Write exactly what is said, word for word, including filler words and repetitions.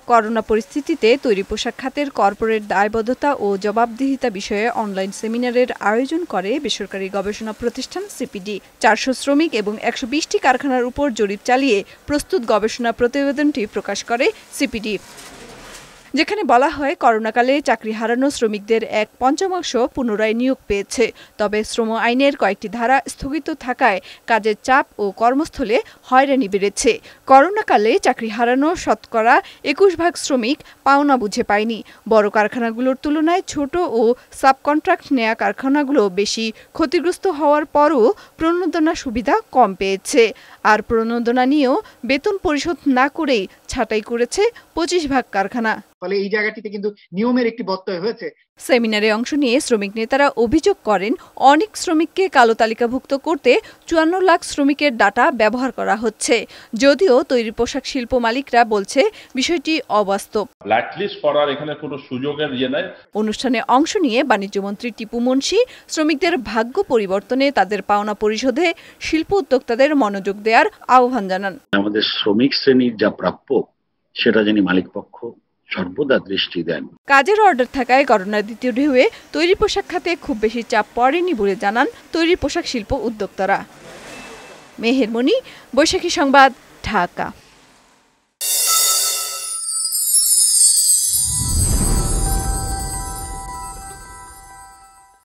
Corona পরিস্থিতিতে তৈরি পোশাক খাতের কর্পোরেট দায়বদ্ধতা ও জবাবদিহিতা বিষয়ে অনলাইন সেমিনারের আয়োজন করে বেসরকারি গবেষণা প্রতিষ্ঠান সিপিডি। চারশো শ্রমিক এবং একশো বিশটি কারখানার উপর জরিপ চালিয়ে প্রস্তুত গবেষণা প্রতিবেদনটি প্রকাশ করে সিপিডি, যেখানে বলা হয় করোনাকালে চাকরি হারানো শ্রমিকদের এক পঞ্চমাংশ পুনরায় নিয়োগ পেয়েছে। তবে শ্রম আইনের কয়েকটি ধারা স্থগিত থাকায় কাজের চাপ ও কর্মস্থলে হয়রানি বেড়েছে। করোনাকালে চাকরি হারানো শতকরা একুশ ভাগ শ্রমিক পাওনা বুঝে পায়নি। বড় কারখানাগুলোর তুলনায় ছোট ও সাবকন্ট্রাক্ট নেয়া কারখানাগুলো বেশি ক্ষতিগ্রস্ত হওয়ার পরও প্রণোদনা সুবিধা কম পেয়েছে। আর প্রণোদনা নিয়েও বেতন পরিশোধ না করেই ছাঁটাই করেছে পঁচিশ ভাগ কারখানা। ফলে এই জায়গাটিতে কিন্তু নিয়মের একটি ব্যত্যয় হয়েছে। সেমিনারে অংশ নিয়ে শ্রমিক নেতারা অভিযোগ করেন, অনেক শ্রমিককে কালো তালিকাভুক্ত করতে চুয়ান্ন লাখ শ্রমিকের ডাটা ব্যবহার করা হচ্ছে। যদিও তৈরি পোশাক শিল্প মালিকরা বলছে বিষয়টি অবাস্তব। ব্ল্যাকলিস্ট করার এখানে কোনো সুযোগের ইয়ে নাই। অনুষ্ঠানে অংশ নিয়ে বাণিজ্যমন্ত্রী টিপু মুন্সি শ্রমিকদের ভাগ্য পরিবর্তনে তাদের পাওনা পরিশোধে শিল্প উদ্যোক্তাদের মনোযোগ দেওয়ার আহ্বান জানান। আমাদের শ্রমিক শ্রেণীর যা প্রাপ্য সেটা জানি মালিক পক্ষ সর্বদা দৃষ্টি দেন। কাজের অর্ডার থাকায় করোনার দ্বিতীয় ঢেউয়ে তৈরি পোশাক খাতে খুব বেশি চাপ পড়েনি বলে জানান তৈরি পোশাক শিল্প উদ্যোক্তারা। মেহের মনি, বৈশাখী সংবাদ, ঢাকা।